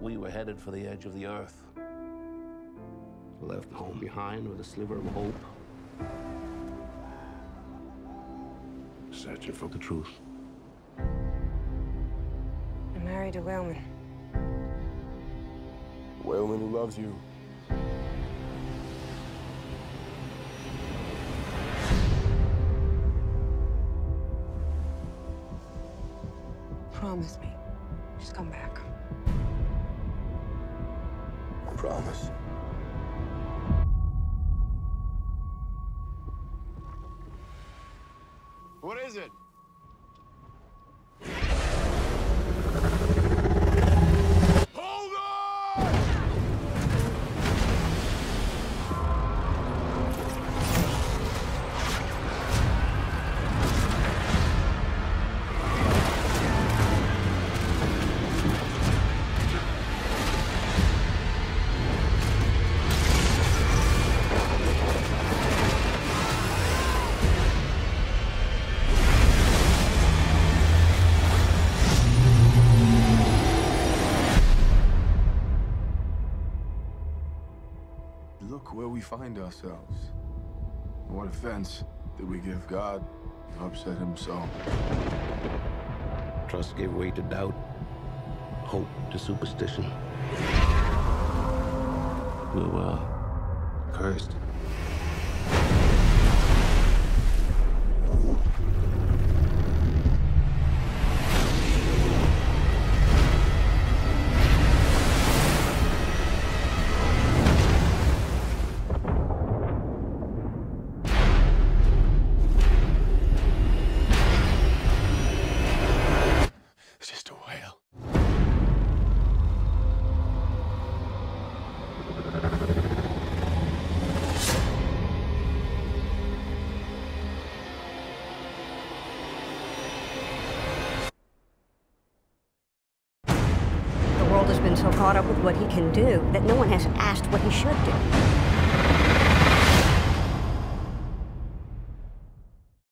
We were headed for the edge of the earth. Left home behind with a sliver of hope. Searching for the truth. I'm married to Whaleman. Whaleman who loves you. Promise me. Just come back. Promise. What is it? Hold on! Look where we find ourselves. What offense did we give God to upset him so? Trust gave way to doubt. Hope to superstition. We were cursed. So caught up with what he can do that no one has asked what he should do.